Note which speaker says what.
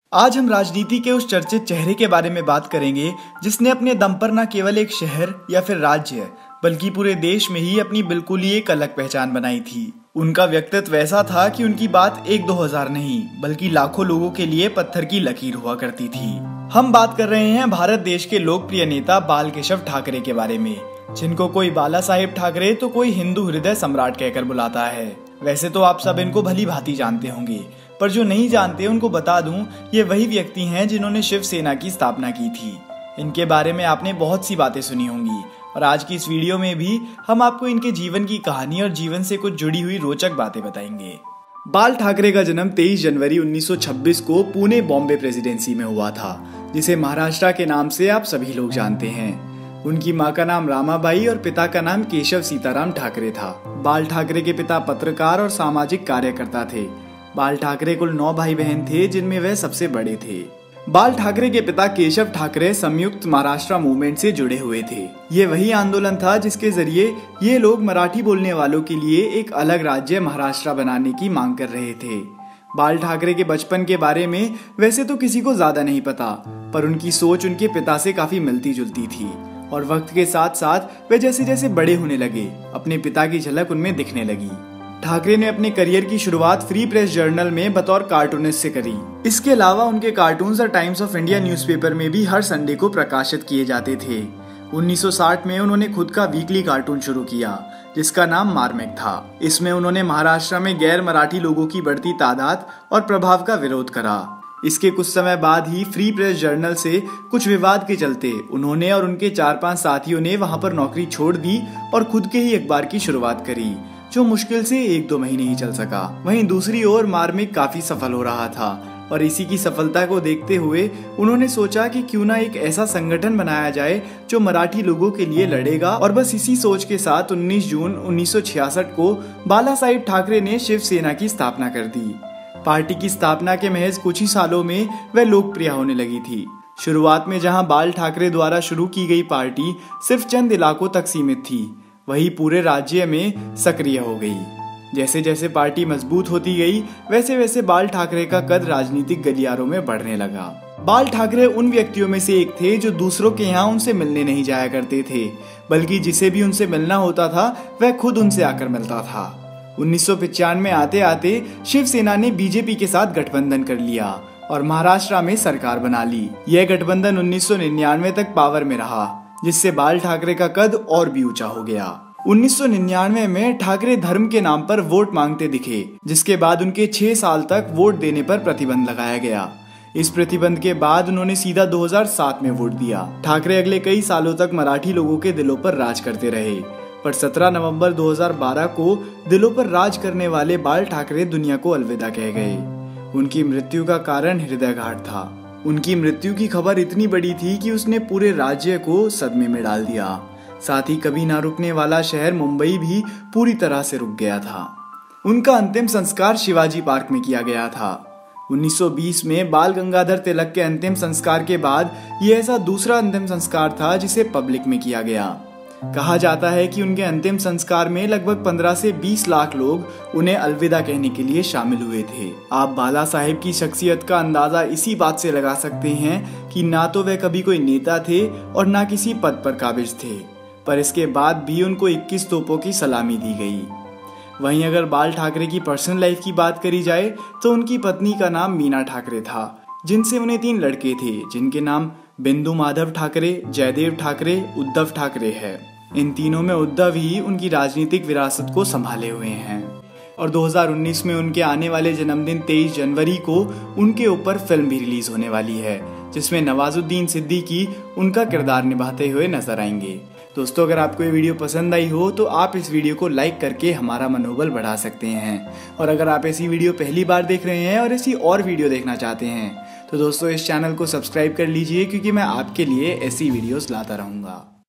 Speaker 1: आज हम राजनीति के उस चर्चित चेहरे के बारे में बात करेंगे जिसने अपने दम पर न केवल एक शहर या फिर राज्य बल्कि पूरे देश में ही अपनी बिल्कुल ही एक अलग पहचान बनाई थी। उनका व्यक्तित्व ऐसा था कि उनकी बात 1-2 नहीं बल्कि लाखों लोगों के लिए पत्थर की लकीर हुआ करती थी। हम बात कर रहे हैं भारत देश के लोकप्रिय नेता बाल केशव ठाकरे के बारे में, जिनको कोई बाला साहेब ठाकरे तो कोई हिंदू हृदय सम्राट कहकर बुलाता है। वैसे तो आप सब इनको भली भांति जानते होंगे, पर जो नहीं जानते उनको बता दूं, ये वही व्यक्ति हैं जिन्होंने शिव सेना की स्थापना की थी। इनके बारे में आपने बहुत सी बातें सुनी होंगी और आज की इस वीडियो में भी हम आपको इनके जीवन की कहानी और जीवन से कुछ जुड़ी हुई रोचक बातें बताएंगे। बाल ठाकरे का जन्म 23 जनवरी 1926 को पुणे बॉम्बे प्रेसिडेंसी में हुआ था, जिसे महाराष्ट्र के नाम से आप सभी लोग जानते हैं। उनकी मां का नाम रामाबाई और पिता का नाम केशव सीताराम ठाकरे था। बाल ठाकरे के पिता पत्रकार और सामाजिक कार्यकर्ता थे। बाल ठाकरे कुल 9 भाई बहन थे, जिनमें वह सबसे बड़े थे। बाल ठाकरे के पिता केशव ठाकरे संयुक्त महाराष्ट्र मूवमेंट से जुड़े हुए थे। ये वही आंदोलन था जिसके जरिए ये लोग मराठी बोलने वालों के लिए एक अलग राज्य महाराष्ट्र बनाने की मांग कर रहे थे। बाल ठाकरे के बचपन के बारे में वैसे तो किसी को ज्यादा नहीं पता, पर उनकी सोच उनके पिता से काफी मिलती जुलती थी और वक्त के साथ साथ वे जैसे जैसे बड़े होने लगे, अपने पिता की झलक उनमें दिखने लगी। ठाकरे ने अपने करियर की शुरुआत फ्री प्रेस जर्नल में बतौर कार्टूनिस्ट से करी। इसके अलावा उनके कार्टून्स और टाइम्स ऑफ इंडिया न्यूज़पेपर में भी हर संडे को प्रकाशित किए जाते थे। 1960 में उन्होंने खुद का वीकली कार्टून शुरू किया, जिसका नाम मार्मिक था। इसमें उन्होंने महाराष्ट्र में गैर मराठी लोगों की बढ़ती तादाद और प्रभाव का विरोध करा। इसके कुछ समय बाद ही फ्री प्रेस जर्नल से कुछ विवाद के चलते उन्होंने और उनके 4-5 साथियों ने वहां पर नौकरी छोड़ दी और खुद के ही अखबार की शुरुआत करी, जो मुश्किल से 1-2 महीने ही चल सका। वहीं दूसरी ओर मार्मिक काफी सफल हो रहा था और इसी की सफलता को देखते हुए उन्होंने सोचा कि क्यों ना एक ऐसा संगठन बनाया जाए जो मराठी लोगों के लिए लड़ेगा। और बस इसी सोच के साथ 19 जून 1966 को बाला साहेब ठाकरे ने शिव सेना की स्थापना कर दी। पार्टी की स्थापना के महज कुछ ही सालों में वह लोकप्रिय होने लगी थी। शुरुआत में जहां बाल ठाकरे द्वारा शुरू की गई पार्टी सिर्फ चंद इलाकों तक सीमित थी, वही पूरे राज्य में सक्रिय हो गई। जैसे जैसे पार्टी मजबूत होती गई, वैसे वैसे बाल ठाकरे का कद राजनीतिक गलियारों में बढ़ने लगा। बाल ठाकरे उन व्यक्तियों में से एक थे जो दूसरों के यहाँ उनसे मिलने नहीं जाया करते थे, बल्कि जिसे भी उनसे मिलना होता था वह खुद उनसे आकर मिलता था। 1995 में आते आते शिव सेना ने बीजेपी के साथ गठबंधन कर लिया और महाराष्ट्र में सरकार बना ली। यह गठबंधन 1999 तक पावर में रहा, जिससे बाल ठाकरे का कद और भी ऊंचा हो गया। 1999 में ठाकरे धर्म के नाम पर वोट मांगते दिखे, जिसके बाद उनके 6 साल तक वोट देने पर प्रतिबंध लगाया गया। इस प्रतिबंध के बाद उन्होंने सीधा 2007 में वोट दिया। ठाकरे अगले कई सालों तक मराठी लोगों के दिलों पर राज करते रहे, पर 17 नवंबर 2012 को दिलों पर राज करने वाले बाल ठाकरे दुनिया को अलविदा कह गए। उनकी मृत्यु का कारण हृदयाघात था। उनकी मृत्यु की खबर इतनी बड़ी थी कि उसने पूरे राज्य को सदमे में डाल दिया। साथ ही कभी ना रुकने वाला शहर मुंबई भी पूरी तरह से रुक गया था। उनका अंतिम संस्कार शिवाजी पार्क में किया गया था। 1920 में बाल गंगाधर तिलक के अंतिम संस्कार के बाद यह ऐसा दूसरा अंतिम संस्कार था जिसे पब्लिक में किया गया। कहा जाता है कि उनके अंतिम संस्कार में लगभग 15 से 20 लाख लोग उन्हें अलविदा कहने के लिए शामिल हुए थे। आप बाला साहेब की शख्सियत का अंदाजा इसी बात से लगा सकते हैं कि ना तो वे कभी कोई नेता थे और ना किसी पद पर काबिज थे, पर इसके बाद भी उनको 21 तोपों की सलामी दी गई। वहीं अगर बाल ठाकरे की पर्सनल लाइफ की बात करी जाए तो उनकी पत्नी का नाम मीना ठाकरे था, जिनसे उन्हें 3 लड़के थे, जिनके नाम बिंदु माधव ठाकरे, जयदेव ठाकरे, उद्धव ठाकरे है। इन तीनों में उद्धव ही उनकी राजनीतिक विरासत को संभाले हुए हैं और 2019 में उनके आने वाले जन्मदिन 23 जनवरी को उनके ऊपर फिल्म भी रिलीज होने वाली है, जिसमें नवाजुद्दीन सिद्दीकी उनका किरदार निभाते हुए नजर आएंगे। दोस्तों, अगर आपको ये वीडियो पसंद आई हो तो आप इस वीडियो को लाइक करके हमारा मनोबल बढ़ा सकते हैं, और अगर आप ऐसी वीडियो पहली बार देख रहे हैं और ऐसी और वीडियो देखना चाहते हैं तो दोस्तों इस चैनल को सब्सक्राइब कर लीजिए, क्योंकि मैं आपके लिए ऐसी वीडियोस लाता रहूँगा।